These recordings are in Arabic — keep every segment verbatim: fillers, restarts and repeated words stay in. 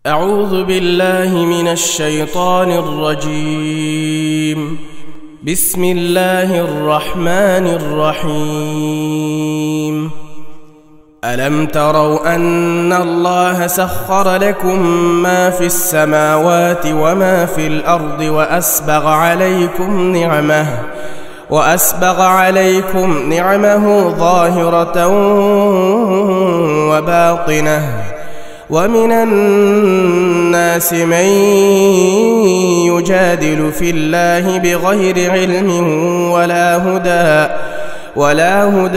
أعوذ بالله من الشيطان الرجيم. بسم الله الرحمن الرحيم. ألم تروا أن الله سخر لكم ما في السماوات وما في الأرض وأسبغ عليكم نعمه وأسبغ عليكم نعمه ظاهرة وباطنة ومن الناس من يجادل في الله بغير علم ولا هدى ولا هدى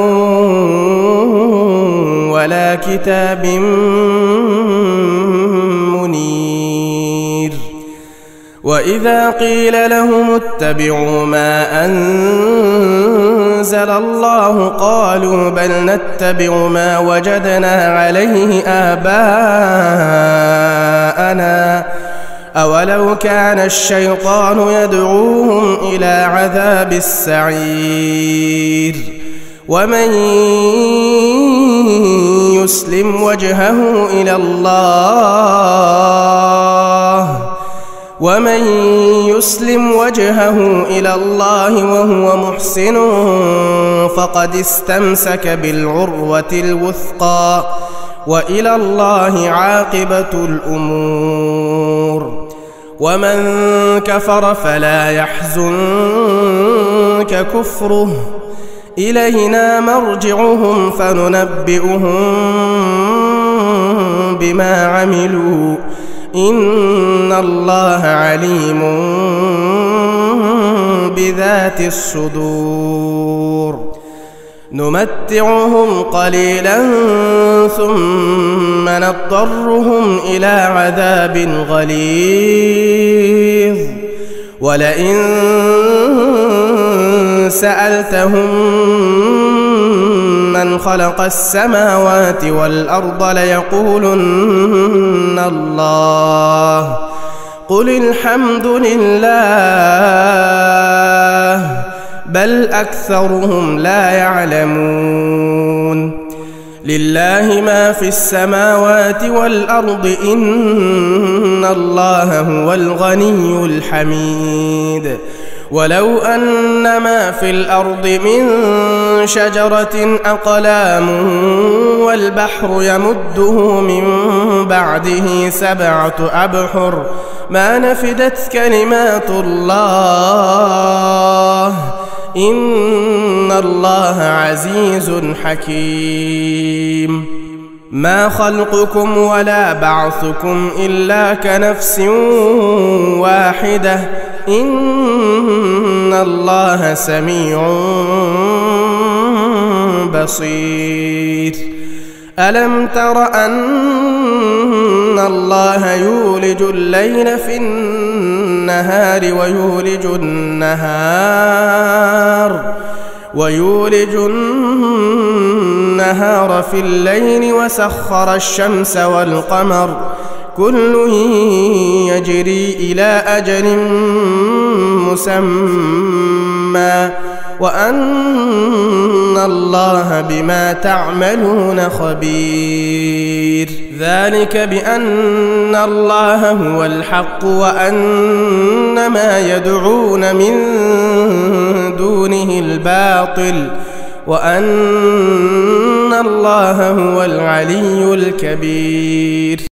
ولا كتاب منير. وإذا قيل لهم اتبعوا ما أنزل الله قالوا بل نتبع ما وجدنا عليه آباءنا أولو كان الشيطان يدعوهم إلى عذاب السعير. ومن يسلم وجهه إلى الله ومن يسلم وجهه إلى الله وهو محسن فقد استمسك بالعروة الوثقى وإلى الله عاقبة الأمور. ومن كفر فلا يحزنك كفره إلينا مرجعهم فننبئهم بما عملوا إن الله عليم بذات الصدور. نمتعهم قليلا ثم نضطرهم إلى عذاب غليظ ولئن سألتهم من خلق السماوات والأرض ليقولن الله قل الحمد لله بل أكثرهم لا يعلمون. لله ما في السماوات والأرض إن الله هو الغني الحميد. ولو أن ما في الأرض من شجرة أقلام والبحر يمده من بعده سبعة أبحر ما نفدت كلمات الله إن الله عزيز حكيم. ما خلقكم ولا بعثكم إلا كنفس واحدة إن الله سميع بصير. ألم تر أن الله يولج الليل في النهار ويولج النهار ويولج النهار في الليل وسخر الشمس والقمر كل يجري إلى أجل مسمى وأن الله بما تعملون خبير. ذلك بأن الله هو الحق وأن ما يدعون من دونه الباطل وأن الله هو العلي الكبير.